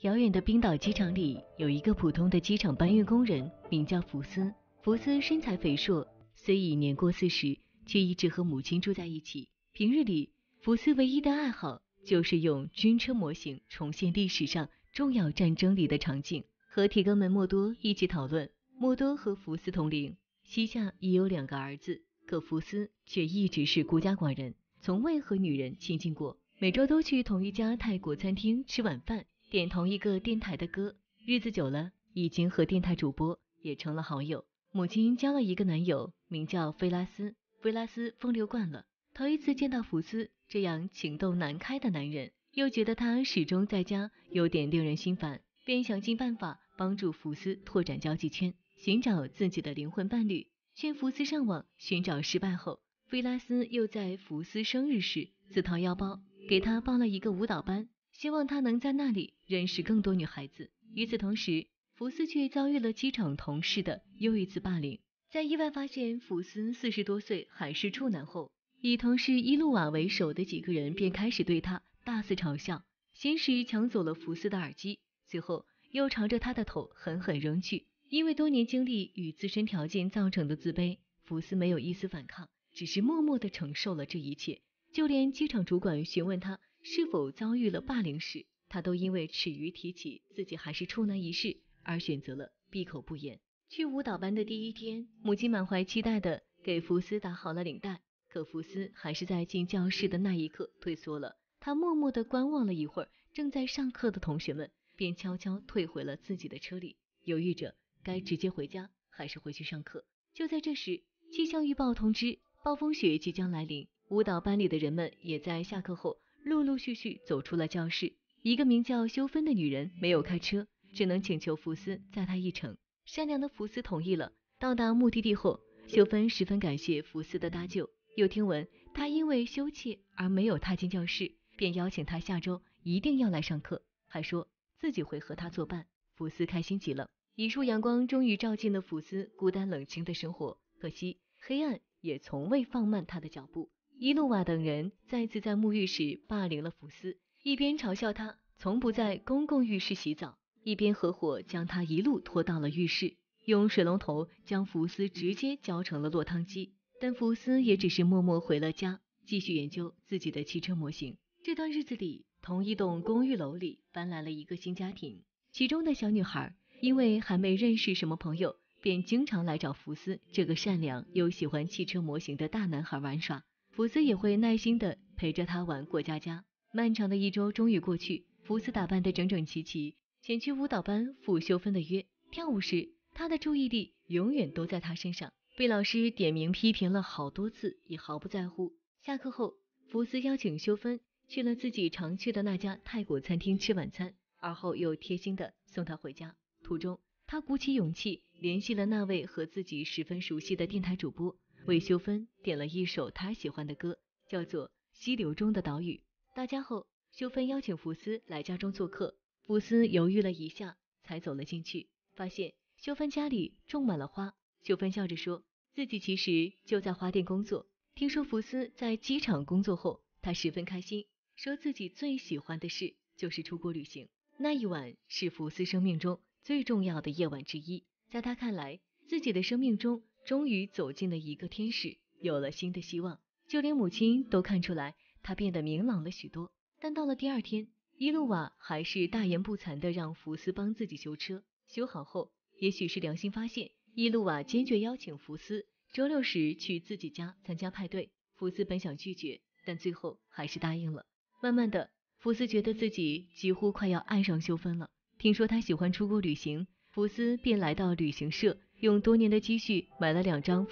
遥远的冰岛机场里，有一个普通的机场搬运工人，名叫福斯。福斯身材肥硕，虽已年过40，却一直和母亲住在一起。平日里，福斯唯一的爱好就是用军车模型重现历史上重要战争里的场景，和铁哥们莫多一起讨论。莫多和福斯同龄，膝下已有2个儿子，可福斯却一直是孤家寡人，从未和女人亲近过。每周都去同一家泰国餐厅吃晚饭，点同一个电台的歌，日子久了，已经和电台主播也成了好友。母亲交了一个男友，名叫菲拉斯。菲拉斯风流惯了，头一次见到福斯这样情窦难开的男人，又觉得他始终在家有点令人心烦，便想尽办法帮助福斯拓展交际圈，寻找自己的灵魂伴侣。劝福斯上网寻找失败后，菲拉斯又在福斯生日时自掏腰包给他报了一个舞蹈班，希望他能在那里认识更多女孩子。与此同时，福斯却遭遇了机场同事的又一次霸凌。在意外发现福斯40多岁还是处男后，以同事伊路瓦为首的几个人便开始对他大肆嘲笑，先是抢走了福斯的耳机，随后又朝着他的头狠狠扔去。因为多年经历与自身条件造成的自卑，福斯没有一丝反抗，只是默默地承受了这一切。就连机场主管询问他是否遭遇了霸凌时，他都因为耻于提起自己还是处男一事而选择了闭口不言。去舞蹈班的第一天，母亲满怀期待地给福斯打好了领带，可福斯还是在进教室的那一刻退缩了。他默默地观望了一会儿正在上课的同学们，便悄悄退回了自己的车里，犹豫着该直接回家还是回去上课。就在这时，气象预报通知暴风雪即将来临，舞蹈班里的人们也在下课后陆陆续续走出了教室。一个名叫修芬的女人没有开车，只能请求福斯载她一程。善良的福斯同意了。到达目的地后，修芬十分感谢福斯的搭救，又听闻他因为羞怯而没有踏进教室，便邀请他下周一定要来上课，还说自己会和他作伴。福斯开心极了。一束阳光终于照进了福斯孤单冷清的生活，可惜黑暗也从未放慢他的脚步。伊路瓦等人再次在沐浴室霸凌了福斯，一边嘲笑他从不在公共浴室洗澡，一边合伙将他一路拖到了浴室，用水龙头将福斯直接浇成了落汤鸡。但福斯也只是默默回了家，继续研究自己的汽车模型。这段日子里，同一栋公寓楼里搬来了一个新家庭，其中的小女孩因为还没认识什么朋友，便经常来找福斯这个善良又喜欢汽车模型的大男孩玩耍。福斯也会耐心地陪着他玩过家家。漫长的一周终于过去，福斯打扮得整整齐齐，前去舞蹈班赴修芬的约。跳舞时，他的注意力永远都在他身上，被老师点名批评了好多次，也毫不在乎。下课后，福斯邀请修芬去了自己常去的那家泰国餐厅吃晚餐，而后又贴心地送她回家。途中，他鼓起勇气联系了那位和自己十分熟悉的电台主播，为修芬点了一首他喜欢的歌，叫做《溪流中的岛屿》。到家后，修芬邀请福斯来家中做客，福斯犹豫了一下，才走了进去，发现修芬家里种满了花。修芬笑着说，自己其实就在花店工作。听说福斯在机场工作后，他十分开心，说自己最喜欢的事就是出国旅行。那一晚是福斯生命中最重要的夜晚之一，在他看来，自己的生命中终于走进了一个天使，有了新的希望。就连母亲都看出来，他变得明朗了许多。但到了第二天，伊路瓦还是大言不惭地让福斯帮自己修车。修好后，也许是良心发现，伊路瓦坚决邀请福斯周六时去自己家参加派对。福斯本想拒绝，但最后还是答应了。慢慢的，福斯觉得自己几乎快要爱上修芬了。听说他喜欢出国旅行，福斯便来到旅行社，用多年的积蓄买了2张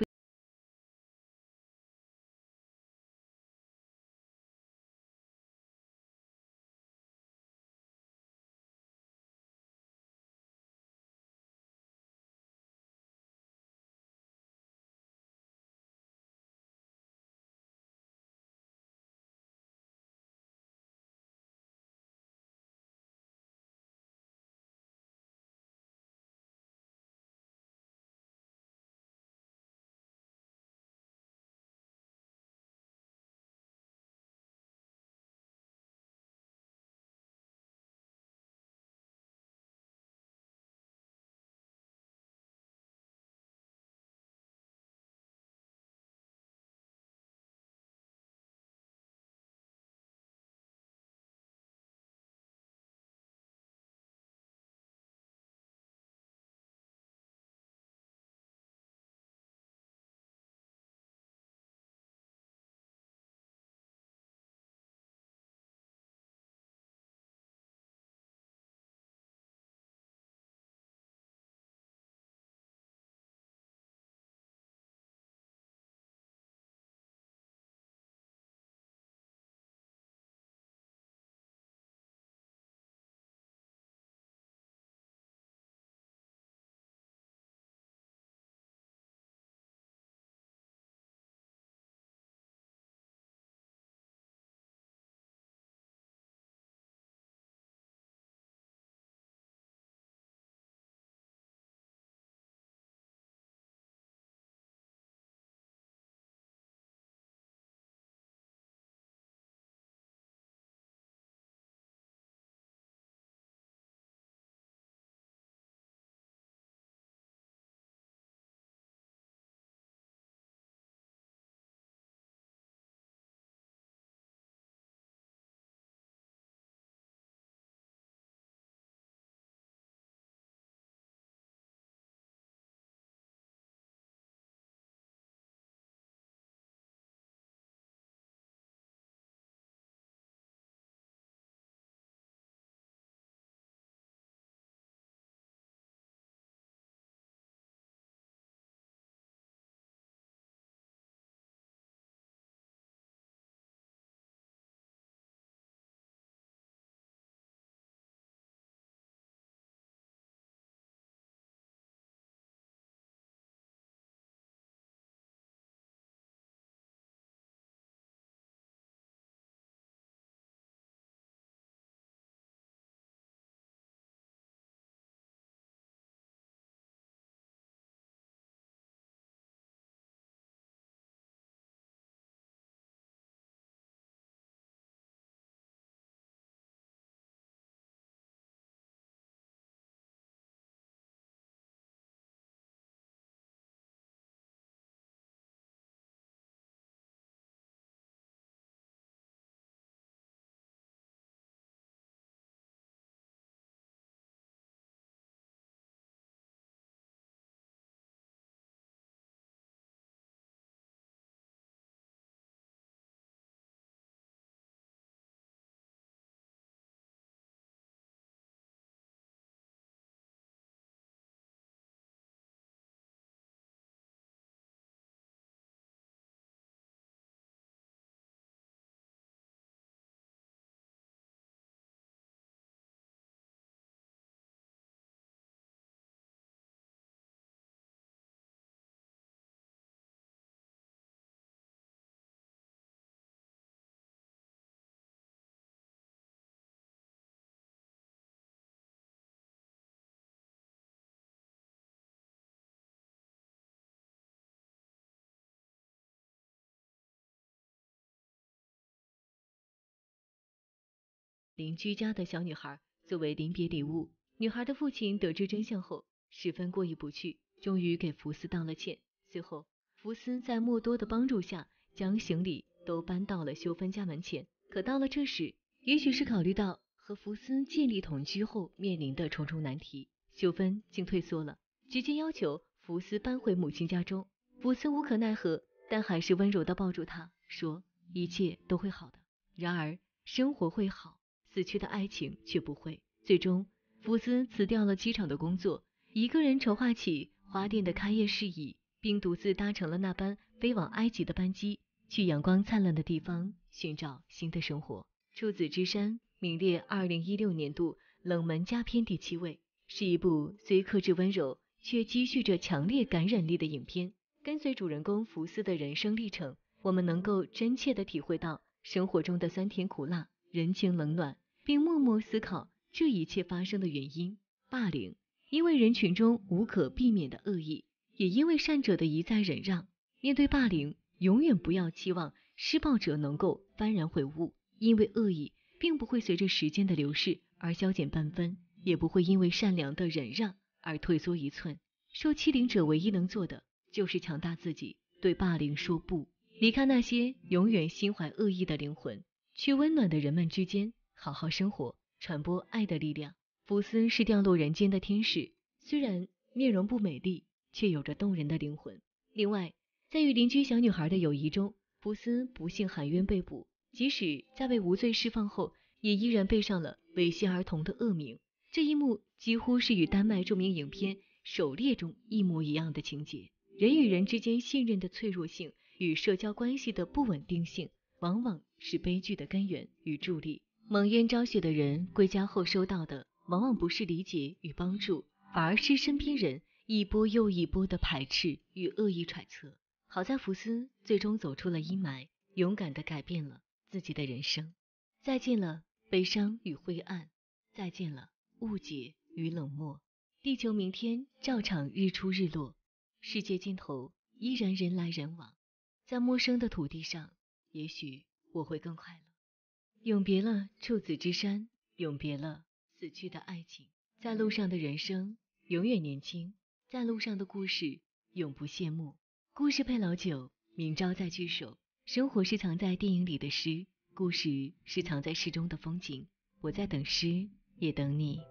邻居家的小女孩作为临别礼物。女孩的父亲得知真相后，十分过意不去，终于给福斯道了歉。随后，福斯在莫多的帮助下，将行李都搬到了修芬家门前。可到了这时，也许是考虑到和福斯建立同居后面临的重重难题，修芬竟退缩了，直接要求福斯搬回母亲家中。福斯无可奈何，但还是温柔地抱住他，说一切都会好的。然而，生活会好，死去的爱情却不会。最终，福斯辞掉了机场的工作，一个人筹划起花店的开业事宜，并独自搭乘了那班飞往埃及的班机，去阳光灿烂的地方寻找新的生活。处子之山名列2016年度冷门佳片第7位，是一部虽克制温柔却积蓄着强烈感染力的影片。跟随主人公福斯的人生历程，我们能够真切地体会到生活中的酸甜苦辣、人情冷暖，并默默思考这一切发生的原因。霸凌，因为人群中无可避免的恶意，也因为善者的一再忍让。面对霸凌，永远不要期望施暴者能够幡然悔悟，因为恶意并不会随着时间的流逝而消减半分，也不会因为善良的忍让而退缩一寸。受欺凌者唯一能做的就是强大自己，对霸凌说不，离开那些永远心怀恶意的灵魂，去温暖的人们之间好好生活，传播爱的力量。福斯是掉落人间的天使，虽然面容不美丽，却有着动人的灵魂。另外，在与邻居小女孩的友谊中，福斯不幸含冤被捕，即使在被无罪释放后，也依然背上了猥亵儿童的恶名。这一幕几乎是与丹麦著名影片《狩猎》中一模一样的情节。人与人之间信任的脆弱性与社交关系的不稳定性，往往是悲剧的根源与助力。蒙冤昭雪的人归家后收到的，往往不是理解与帮助，反而是身边人一波又一波的排斥与恶意揣测。好在福斯最终走出了阴霾，勇敢地改变了自己的人生。再见了悲伤与灰暗，再见了误解与冷漠。地球明天照常日出日落，世界尽头依然人来人往。在陌生的土地上，也许我会更快乐。永别了处子之山，永别了死去的爱情。在路上的人生永远年轻，在路上的故事永不谢幕。故事配老酒，明朝在聚首。生活是藏在电影里的诗，故事是藏在诗中的风景。我在等诗，也等你。